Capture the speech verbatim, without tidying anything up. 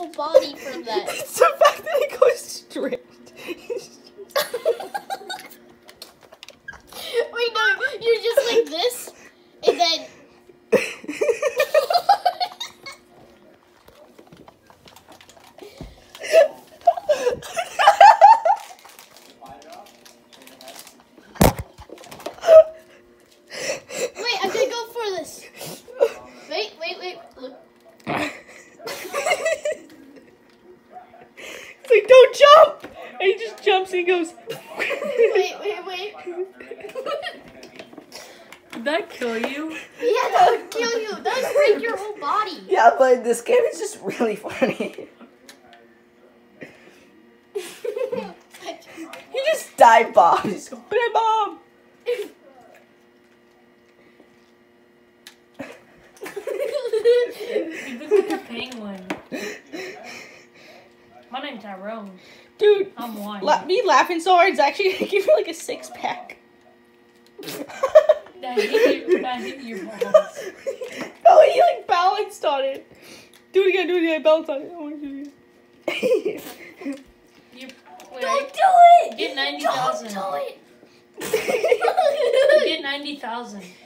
whole body from that. It's the fact that it goes straight. Wait, no, you're just like this, and then. Wait, I'm gonna go for this. Wait, wait, wait. Look. It's like, don't jump! And he just jumps and he goes. Wait, wait, wait. Did that kill you? Yeah, that would kill you. That would break your whole body. Yeah, but this game is just really funny. He just dive bombs. He's going, bam bomb. You look like a penguin. My name's Tyrone. Dude, I'm one. la me laughing so hard is actually gonna give you like a six pack. That hit your, that hit your balls. Oh, he like balanced on it. Do it again, do it again, balance on it. I want to do it again. You, wait, Don't do it. Get ninety thousand. Don't do it. You get ninety thousand.